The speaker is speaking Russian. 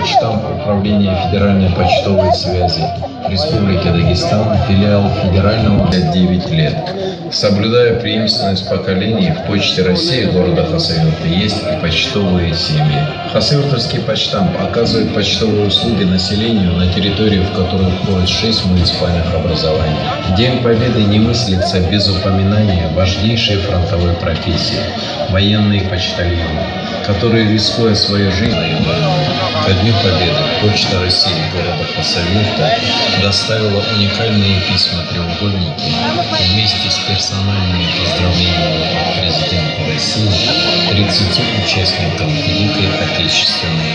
Почтамп Управления Федеральной почтовой связи Республики Дагестан, филиал Федерального 9 лет. Соблюдая преемственность поколений, в Почте России города Хасавюрта есть и почтовые семьи. Хасавюртовский почтамп оказывает почтовые услуги населению на территории, в которую входит 6 муниципальных образований. День Победы не мыслится без упоминания важнейшей фронтовой профессии – военные почтальоны, которые, рискуя своей жизнью, ко Дню Победы Почта России города Хасавюрта доставила уникальные письма-треугольники вместе с персональными поздравлениями от президента России 30 участникам Великой Отечественной